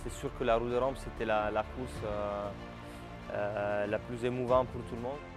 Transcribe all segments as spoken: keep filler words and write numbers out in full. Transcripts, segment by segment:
C'est sûr que la Route de Rome, c'était la, la course euh, euh, la plus émouvante pour tout le monde.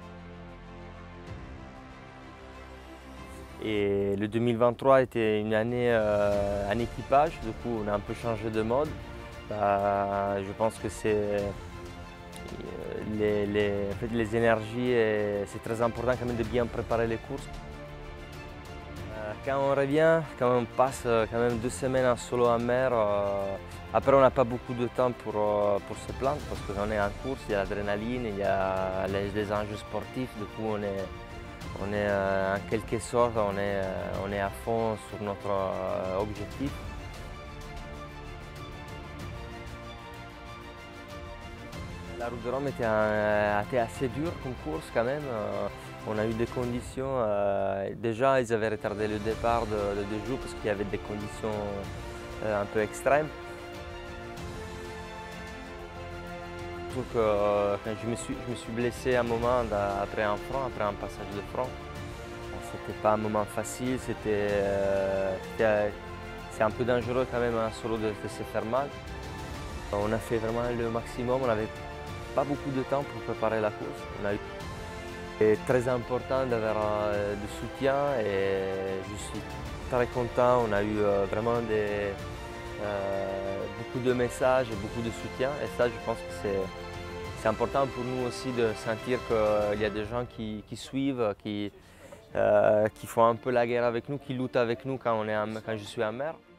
Et le deux mille vingt-trois était une année euh, en équipage, du coup on a un peu changé de mode. Bah, je pense que c'est les, les, en fait, les énergies, c'est très important quand même de bien préparer les courses. Euh, quand on revient, quand on passe quand même deux semaines en solo en mer, euh, après on n'a pas beaucoup de temps pour, euh, pour se plaindre parce qu'on est en course, il y a l'adrénaline, il y a les, les enjeux sportifs, du coup on est, on est euh, en quelque sorte on est, euh, on est à fond sur notre euh, objectif. La Route de Rome était, un, était assez dure comme course quand même. Euh, on a eu des conditions, euh, déjà ils avaient retardé le départ de, de deux jours parce qu'il y avait des conditions euh, un peu extrêmes. Surtout que euh, quand je me, suis, je me suis blessé un moment après un front, après un passage de front. C'était pas un moment facile, c'était, euh, c'est un peu dangereux quand même en solo de, de se faire mal. On a fait vraiment le maximum, on n'avait pas beaucoup de temps pour préparer la course. On a eu... C'est très important d'avoir euh, du soutien et je suis très content. On a eu euh, vraiment des, euh, beaucoup de messages et beaucoup de soutien et ça je pense que c'est important pour nous aussi de sentir qu'il y a des gens qui, qui suivent, qui, euh, qui font un peu la guerre avec nous, qui luttent avec nous quand, on est en, quand je suis en mer.